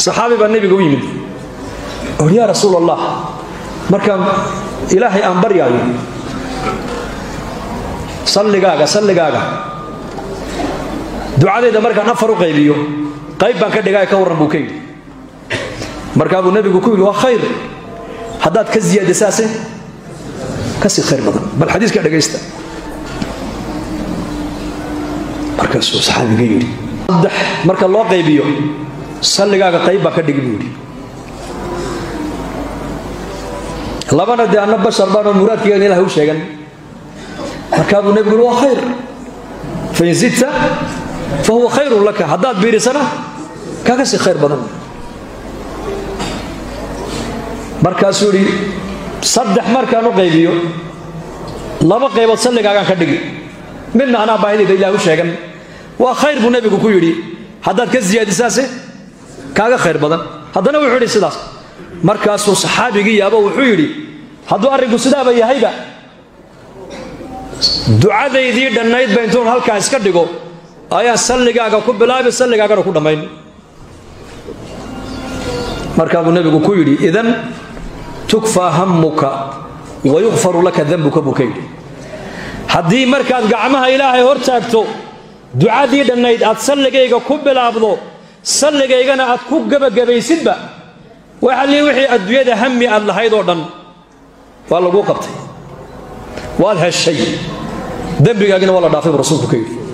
صحابي بالنبي قوي يا رسول الله مركب إلهي أنبر يا صلي قاقا دعاء إذا مركب نفر قيبيو قيب بان كدغاي كورن بو كيد مركب النبي كويل وا خير حداد كزياده اساسه كسي خير بدن بل حديث كا دغيستا مركب صحابي يري صدح مركب لو قيبيو صليغا قيب با كدغ بودي لبنا دي ان بشر بان مراد كي الله هو شيغان مركب النبي وا خير فيزيد فهو خير لك حداد بيرسنا كاكسي خير بدن markaasuri saddex markaan u qaybiyo laba qaybood salligaagan ka dhigi midna ana baahidayda ilaahu sheegan waa khayr buu nabigu ku yiri hadaad ka ziyaadisaase kaaga khayr badan hadana wuxuu yiri sidaas markaasuu saxaabigii yaabo wuxuu yiri haduu arinku sidaaba yahayba ducadeydii dhanayd baa intuu halka iska dhigo ayaa salligaaga ku bilaabay salligaaga ku dhameyn markaa buu nabigu ku yiri idan tukfa hammuka wa yughfaru laka dhanbuka bukay hadii markaad gacmaha ilaahay hor taagto ducadii dhanayd aad salligayga ku bilaabdo salligaygana aad ku gabagabaysidba waxa wixii adduunyada hammi aad lahayd oo dhan waa lagu qabtay waad heshay dambigaagina wala dhaafay rasuulku ka yiri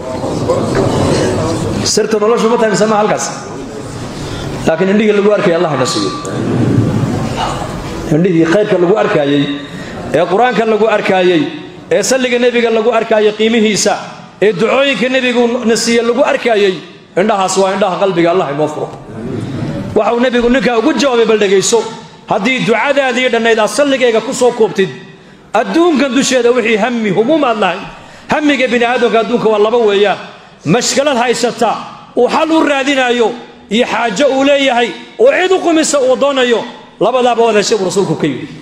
sirta noloshu ma tahay sama halkaas laakiin indhiga lagu arkay Allah nasiyo indhihi khayrka lagu arkayay ee quraanka lagu arkayay ee salliga nabiga lagu arkayay qiimihiisa ee ducooyinka nabigu nasiyo lagu arkayay indhahaas waa indhaha qalbiga Allah inoo furo waxa uu nabigu ninka ugu jawaabay bal dhageyso hadii ducadaadii dhanayd salligayga ku soo koobtid adduunka dusheeda wixii hammi humum Allah hammiga bini aadamka adduunka waa laba weeyaan mashkalad haysata oo xal u raadinayo iyo xaajo uu leeyahay oo cid u qumisa uu doonayo labadaaba wada shay rasuulku ka yiri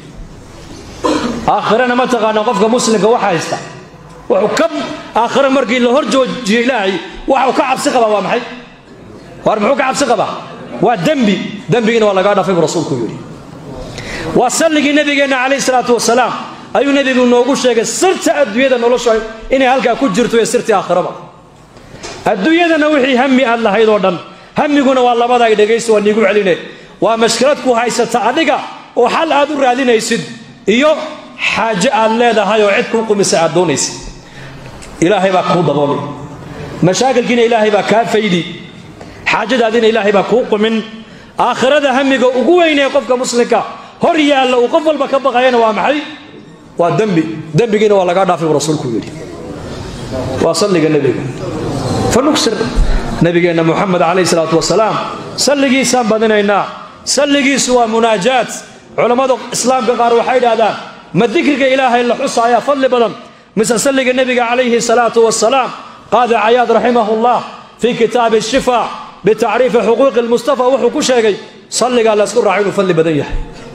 aakhirana ma taqaana qofka muslimka waxa haysta wuxuu ka aakhira markii la hor joojiyo ilaahay waxa ka cabsi qaba waa maxay war muxuu ka cabsi qaba waa dambigina waa laga dhaafay rasuulku yiri waa salligii nabigeena kaleey salaatu wasalaam ayuu nabigu noogu sheegay sirta adduunyada nolosha inay halka ku jirto ee sirta aakhirada adduunyadana wixii hammi aad lahayd oo dhan hammiguna waa labada ay dhageyso waa nigu celinay waa mashkalad ku haysata adiga oo xal aad u raadinaysid iyo xaaje aad leedahay oo cid ku qumisa aad doonaysid ilaahay baa ku daboolay mashaakilkiina ilaahay baa ka faydi xaajadaadina ilaahay baa ku qumin aakhirada hamiga ugu weyn ee qofka muslimka hor yaala oo qof walba ka baqayna waa maxay waa dambigiina waa laga dhaafay rasuulku yiri waa salliga nabiga fanuksir nabigeena muhammad alayhi salatu wasalaam salligiisa badinayna salligiisu waa munaajaat culimada islaamka qaar waxay yiraahdaan ma dhikriga ilaahay la xusaaya fadli badan mise salliga nabiga alayhi salatu wasalaam qaadi ayaad rahimahullah fi kitab ash-shifa بتعريف حقوق المصطفى وحو كشيغي صليغا لا اسكو راعين فضل بدن يحي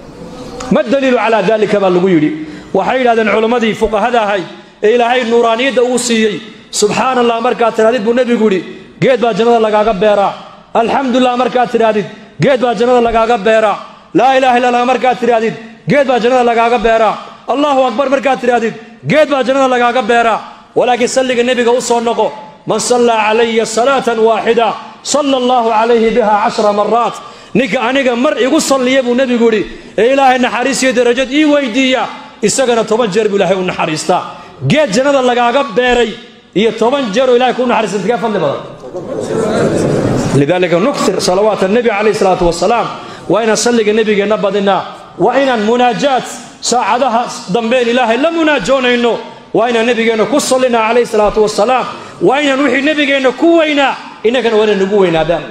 ما الدليل على ذلك ما لو يري waxay yiraahdeen culimadii fuqahada ahay ilaahay nuuraaniyada uu siiyay subhanallah marka tiraadid buu nabigu yiri geed baa jannada lagaaga beeraa alxamdulillah marka tiraadid geed baa jannada lagaaga beeraa la ilaaha illa allah marka tiraadid geed baa jannada lagaaga beeraa allahu akbar marka tiraadid geed baa jannada lagaaga beeraa walaakiin salliga nabiga u soo noqo man salla alayya salatan waahida sallallahu alayhi biha 10 marrat nika aniga mar igu salliya buu nabigu yiri ilaahay naxariisiyo darajad ii weydiiya isagana 10 jeer buu ilaahay u naxariista geed jannada lagaaga beeray iyo 10 jeer ilaahay ku naxariista ka fadli badan lidalika nukthir salawat an-nabi alayhi salatu wassalam wa ina salliga nabigeena badina wa ina munajat saacadaha dambeyn ilaahay la munaajoonayno wa ina nabigeena ku sallina alayhi salatu wassalam wa ina wixii nabigeena ku weyna inagana wana nagu weynaadaan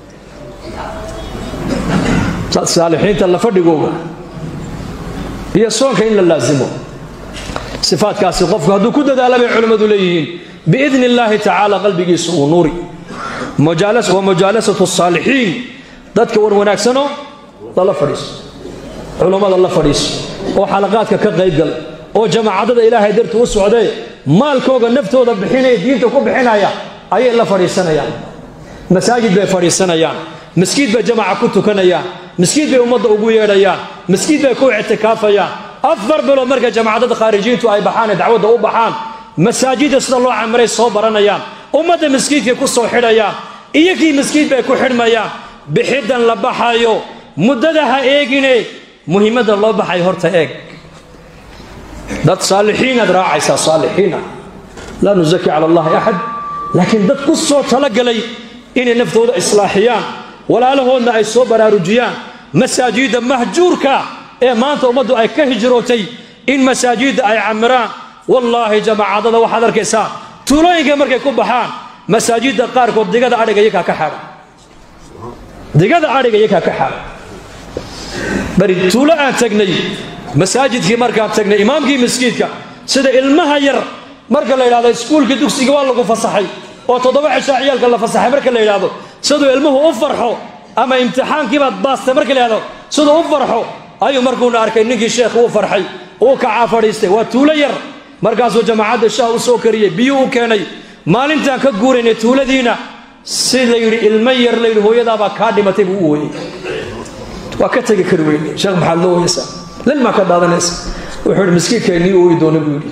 saalixiinta la fadhigooga iyo soonka in la laazimo sifaadkaasi qofku haduu ku dadaalay culimadu leeyihiin biidni illaahi ta'ala qalbigiisu uu nuuri mujalasatu as-salihin dadka wanaagsan oo la fadhiiso culimada la fadhiiso oo xalaqaadka ka qayb gal oo jamaacada ilaahay dartu u socday maalkooga naftooda bixinay diinta ku bixinaya ayay la fadhiisanayaan masaajid bay fadhiisanayaan مسجد بجماعة كنت كنيا مسجد بأمض أبويا ريا مسجد بيكون اعتكافيا أفضل بلو مركز جماعة خارجين تو أي بحان دعوة أو بحان مساجد صلى الله عليه وسلم صبرنا يا أمة مسجد يكون صوحنا يا إيكي مسجد بيكون حرمة يا بحدا لبحايو مددها إيجيني مهمة الله بحاي هرتا إيج دات صالحين دراعي صالحين لا نزكي على الله أحد لكن دات قصة تلقى لي إن نفذوا إصلاحيان ولا لهن أي صبر رجيان مساجد مهجورك إيه ما أنت أمدوا أي كهجروتي إن مساجد أي عمران والله جماعة هذا وحضر كيسا تولين كمرك يكون بحان مساجد قارك ودقاد عارق يكا كحار دقاد عارق يكا كحار بري تولا أن تجني مساجد في مركب تجني إمام في مسجدك سيد المهير مركب الليل هذا سكول كدوك سيجوال لكم فصحي وتضبع عيالك الله فصحي مركب الليل هذا سيد علمه أفرحه أما امتحان كيف باص مركب هذا سيد أفرحه أيو مركون أركي نجي الشيخ وفرحي وكعافريسته وتولير مركز جماعة الشاه وسوكرية بيو كاني مال انت كجورين تولدينا سيد ليري المير ليري هو يدابا كادمة تبوي وكتجي كروين شيخ محلو يسا لما كذا هذا الناس وحول مسكين كيني ويدون بيولي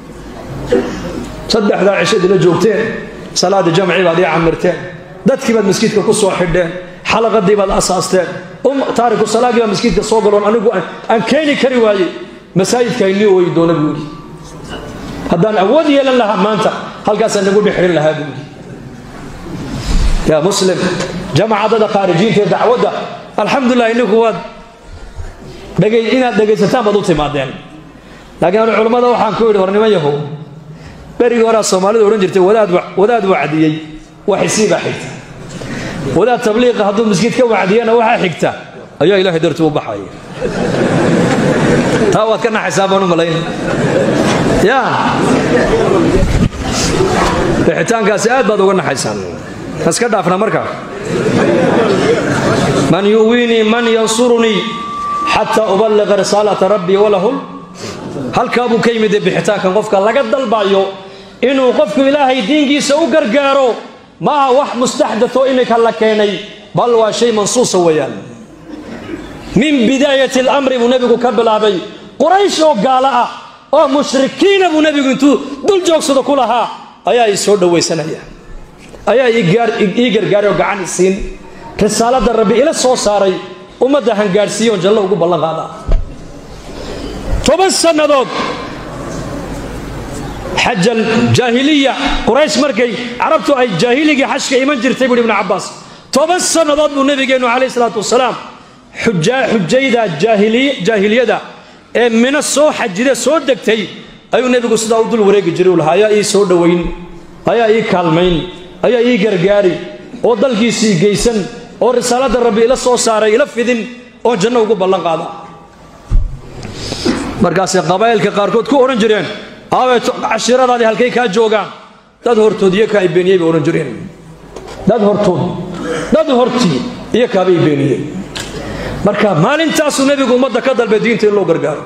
صدق 11 دي لجوبتين صلاة جمعي بعد عمرتين دت كيف المسكين كقص واحدين حلقة دي بعد أساستين تارك الصلاة كيف المسكين كصوغلون أنا كيني كريواي مساجد كيني ويدون بيولي هذا أول يلا لها ما أنت هل قاس نقول بحرين لها بيولي يا مسلم جمع عدد خارجين في دعوة الحمد لله إنك هو دقي ستان بدوتي مادين لكن العلماء وحان كويل ورنما يهو بري ورا الصومالي ورن جرتي وداد وعديي وحسيب حيت وداد تبليغ هذو مسجد كوعدي انا وحا حيغتا ايا الهي درتو بحاي تاواد كنا حسابنا ملين يا بحتانكاس aad baad uga naxaysan iska dhaafna marka من يؤويني من ينصرني حتى أبلغ رسالة ربي وله هل كابو كيمد بحتاك قفك لقد البايو إنه قفك إلهي دينجي سوقر قارو ما وح مستحدث إنك لكيني بل وشيء منصوص ويان من بداية الأمر ونبيك كبل أبي قريش وقالاء أو مشركين ونبيك انتو دول جوكسو كلها أيا يسود ويسانيا أيا إيجر قارو قعان السين رسالة الربي إلى الصوصاري ومدى هنقارسيون جل وقب الله هذا فبس النضوض حج الجاهلية قريش مركي عرفتوا أي جاهلية حشك إيمان جرتي ابن عباس فبس النضوض بالنبي عليه الصلاة والسلام حجيدة جاهلية دا من الصو حج ده صو دكتي أيو النبي صلى الله عليه وسلم جريول هيا إيه صو دوين هيا إيه كالمين هيا إيه غرغاري ودل جيسي جيسن oo risaalada rabbi ila soo saaray ila fidin oo janno ugu ballan qaada markaas qabaylka qaarkood ku oran jireen aaway cashiradadi halkay ka joogaan dad hortood iyo ka ibeeniyay oran jireen dad horti iyo ka ibeeniyay marka maalintaas nabigu umada ka dalbay diinta in loo gargaaro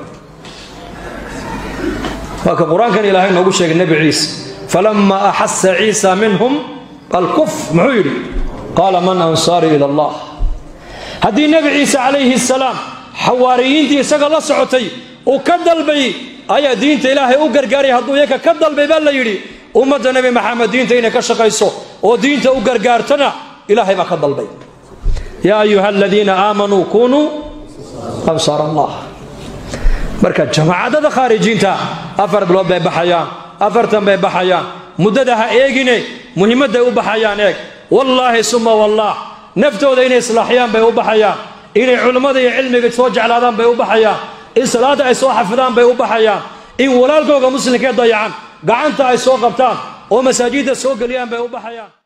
waka quraankan ilaahay noogu sheegay nabi ciisa falamma ahassa ciisa minhum al-kuf mu'yiri قال من أنصاري إلى الله هذه النبي عيسى عليه السلام حواريين دي سقى الله سعوتي وكدل بي أي دين إلهي وقرقاري هدو يكا كدل بي بلا يري أمد النبي محمد دين تينا كشقيسو ودين وقرقارتنا إلهي ما كدل بي يا أيها الذين آمنوا كونوا أنصار الله مركز جماعة دا خارجين تا أفر بلو بي بحيان أفرتن بي بحيان مددها إيجيني مهمة دا بحيان إيك والله ثم والله نفتو ذين إصلاحيان بيوبحيان إن علماء ذي علمي بتوجع الآدم بيوبحيان إن صلاة أي سوى حفظان بيوبحيان إن ولالكوغا مسلم كي ضيعان قعنتا أي سوى قبطان ومساجد السوق اليان بيوبحيان